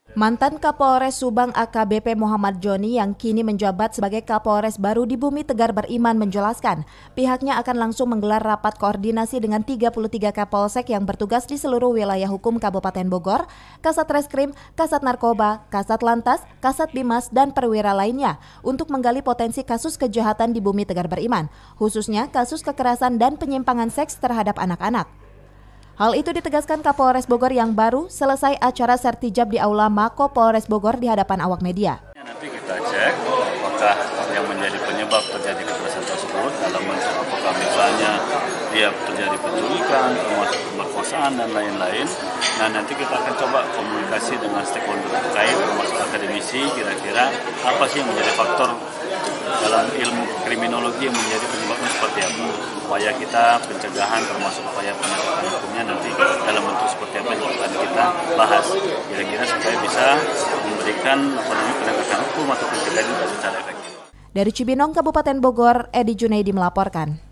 Mantan Kapolres Subang AKBP Muhammad Joni yang kini menjabat sebagai Kapolres baru di Bumi Tegar Beriman menjelaskan pihaknya akan langsung menggelar rapat koordinasi dengan 33 Kapolsek yang bertugas di seluruh wilayah hukum Kabupaten Bogor, Kasat Reskrim, Kasat Narkoba, Kasat Lantas, Kasat Bimas, dan perwira lainnya untuk menggali potensi kasus kejahatan di Bumi Tegar Beriman, khususnya kasus kekerasan dan penyimpangan seks terhadap anak-anak. Hal itu ditegaskan Kapolres Bogor yang baru selesai acara sertijab di Aula Mako Polres Bogor di hadapan awak media. Nanti kita cek apakah yang menjadi penyebab terjadi kekerasan tersebut dalam bentuk apakah misalnya dia terjadi penculikan, termasuk pemerkosaan dan lain-lain. Nah nanti kita akan coba komunikasi dengan stakeholder terkait termasuk akademisi kira-kira apa sih yang menjadi faktor dalam ilmu kriminologi yang menjadi penyebabnya seperti apa. Upaya kita pencegahan termasuk upaya penegakan hukumnya nanti dalam bentuk seperti apa yang akan kita bahas. Kira-kira supaya bisa memberikan penegakan hukum atau pencegahan secara efektif. Dari Cibinong, Kabupaten Bogor, Edi Junaidi melaporkan.